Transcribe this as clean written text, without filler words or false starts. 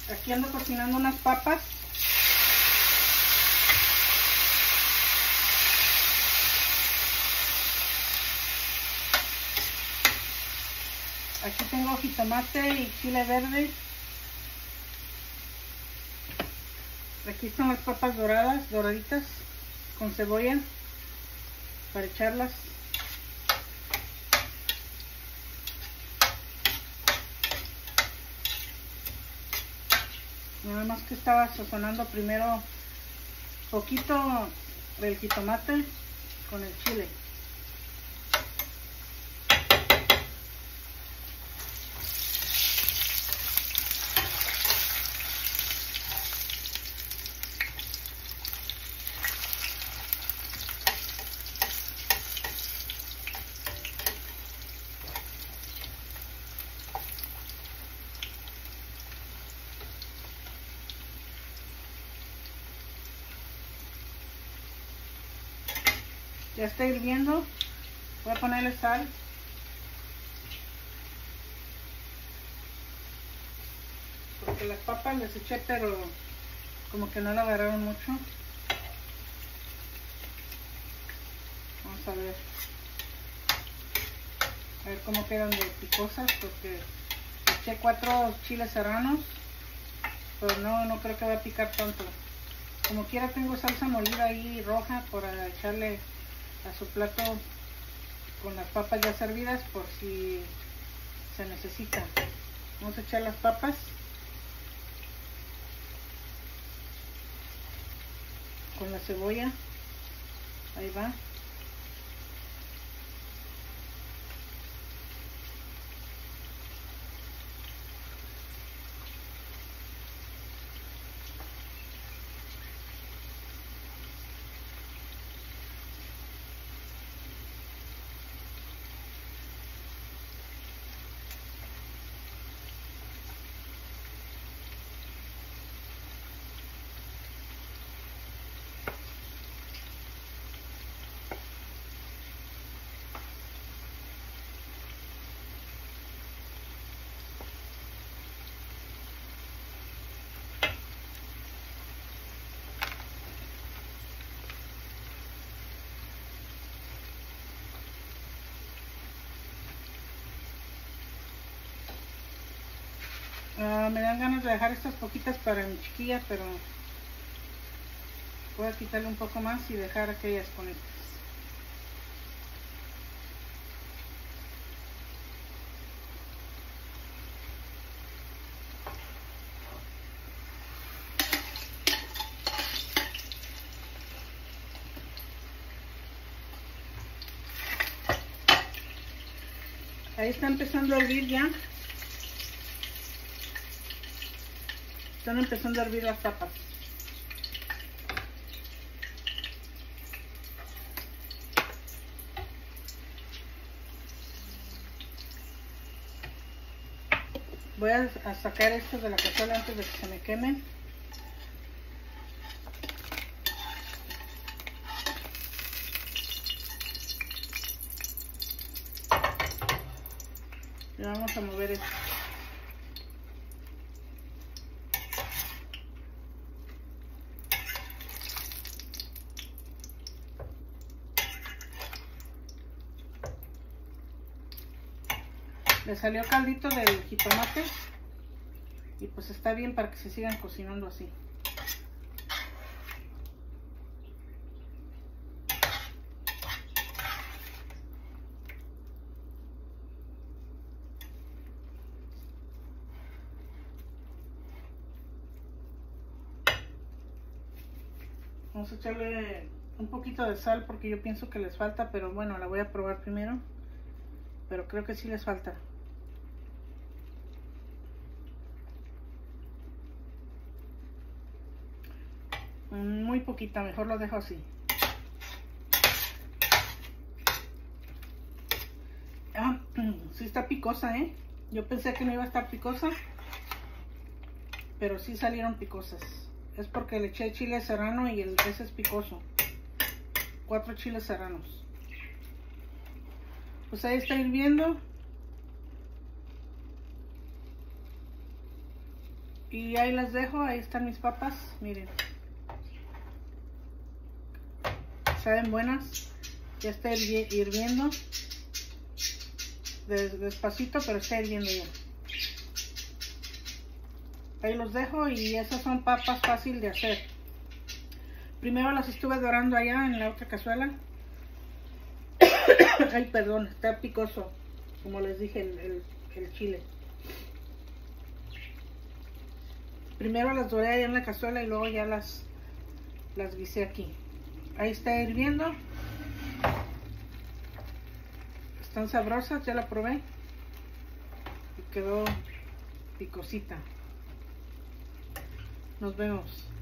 Aquí ando cocinando unas papas. Aquí tengo jitomate y chile verde. Aquí están las papas doradas, doraditas, con cebolla, para echarlas. Nada más que estaba sazonando primero poquito del jitomate con el chile. Ya está hirviendo. Voy a ponerle sal. Porque las papas les eché, pero como que no la agarraron mucho. Vamos a ver. A ver cómo quedan de picosas, porque eché 4 chiles serranos. Pero no creo que va a picar tanto. Como quiera tengo salsa molida ahí roja para echarle a su plato con las papas ya servidas por si se necesita. Vamos a echar las papas con la cebolla. Ahí va. Me dan ganas de dejar estas poquitas para mi chiquilla, pero voy a quitarle un poco más y dejar aquellas con estas. Ahí está empezando a hervir ya. Están empezando a hervir las papas. Voy a sacar esto de la cazuela antes de que se me quemen. Y vamos a mover esto. Le salió caldito del jitomate y pues está bien para que se sigan cocinando así. Vamos a echarle un poquito de sal porque yo pienso que les falta, pero bueno, la voy a probar primero. Pero creo que sí les falta. Muy poquita, mejor lo dejo así. Ah, sí está picosa, ¿eh? Yo pensé que no iba a estar picosa, pero sí salieron picosas. Es porque le eché chile serrano y ese es picoso. 4 chiles serranos. Pues ahí está hirviendo. Y ahí las dejo, ahí están mis papas, miren. Saben buenas, ya está hirviendo. Despacito, pero está hirviendo ya. Ahí los dejo y esas son papas fácil de hacer. Primero las estuve dorando allá en la otra cazuela. Ay, perdón, está picoso, como les dije, el chile. Primero las doré allá en la cazuela y luego ya las guisé aquí. Ahí está hirviendo. Están sabrosas, ya la probé. Y quedó picosita. Nos vemos.